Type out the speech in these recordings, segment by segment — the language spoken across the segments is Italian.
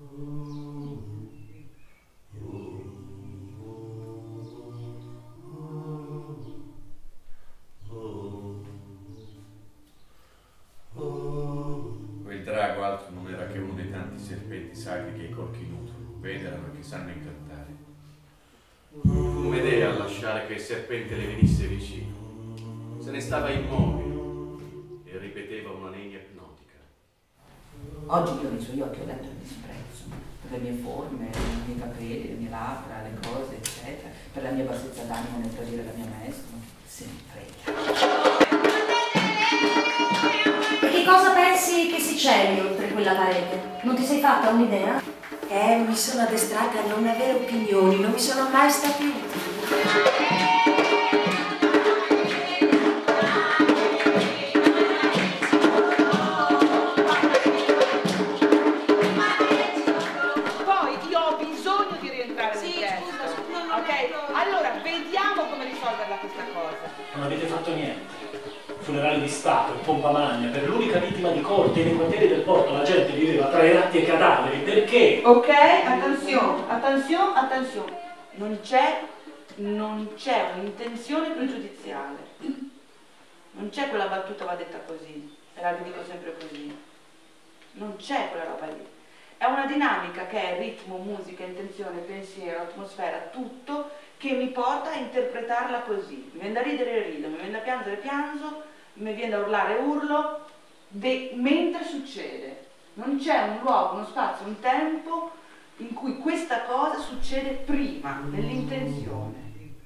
Quel drago altro non era che uno dei tanti serpenti sacri che i corchi nutrono, venerano e che sanno incantare. Fu Medea a lasciare che il serpente le venisse vicino. Se ne stava immobile e ripeteva una nenia ipnotica. Oggi io nei suoi occhi ho letto il disprezzo per le mie forme, i miei capelli, le mie labbra, le cose, eccetera, per la mia bassezza d'animo nel tradire la mia maestra. Se ne frega. E che cosa pensi che si celi oltre quella parete? Non ti sei fatta un'idea? Mi sono addestrata a non avere opinioni, non mi sono mai stati utili. Poi io ho bisogno di rientrare nel testo. Ok? Allora, vediamo come risolverla questa cosa. Non avete fatto niente. Funerali di Stato in pompa magna per l'unica vittima di corte nei quartieri del porto. La gente viveva tra i ratti e i cadaveri. Perché? Ok, attenzione. Non c'è un'intenzione pregiudiziale. Non c'è quella battuta va detta così, e la ridico sempre così. Non c'è quella roba lì. È una dinamica che è ritmo, musica, intenzione, pensiero, atmosfera, tutto che mi porta a interpretarla così. Mi viene da ridere e rido, mi viene da piangere e piango, mi viene da urlare e urlo, mentre succede. Non c'è un luogo, uno spazio, un tempo in cui questa cosa succede prima dell'intenzione.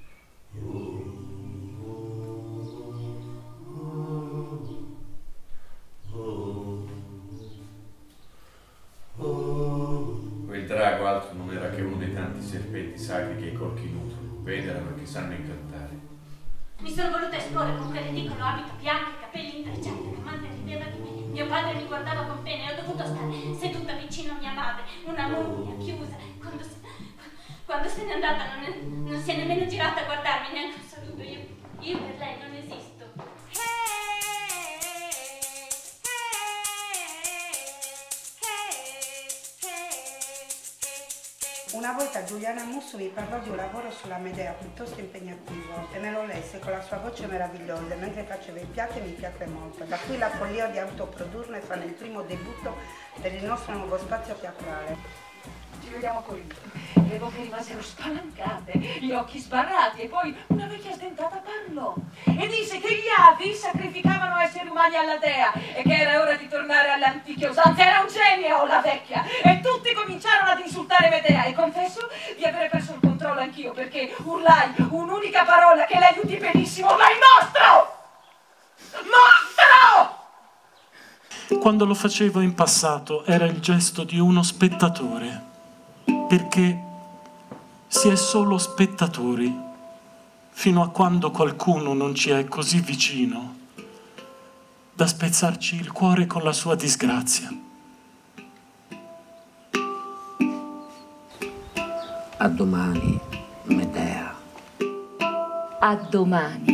Quel drago altro non era che uno dei tanti serpenti sacri che i corchi nutrono, venerano e che sanno incantare. Mi sono voluta esporre con quell'ridicolo abito bianco e capelli intrecciati. Mia madre rideva di me, mio padre mi guardava con pena e ho dovuto stare seduta vicino a mia madre, una mummia chiusa. Quando se n'è andata non si è nemmeno girata a guardarmi, neanche un saluto. Io per lei non esisto. Una volta Giuliana Musso mi parlò di un lavoro sulla Medea piuttosto impegnativo e me lo lesse con la sua voce meravigliosa mentre faceva i piatti e mi piacque molto. Da qui la follia di autoprodurne e fare il primo debutto per il nostro nuovo spazio teatrale. Ci vediamo con le bocche rimasero spalancate, gli occhi sbarrati e poi una vecchia sdentata parlò e disse che gli avi sacrificavano esseri umani alla dea e che era ora di tornare alle antiche usanze. Era un genio la vecchia e tutti cominciarono ad insultare Medea e confesso di aver perso il controllo anch'io perché urlai un'unica parola che l'aiuti benissimo: ma il mostro! Mostro! Quando lo facevo in passato era il gesto di uno spettatore, perché si è solo spettatori fino a quando qualcuno non ci è così vicino da spezzarci il cuore con la sua disgrazia. A domani, Medea. A domani.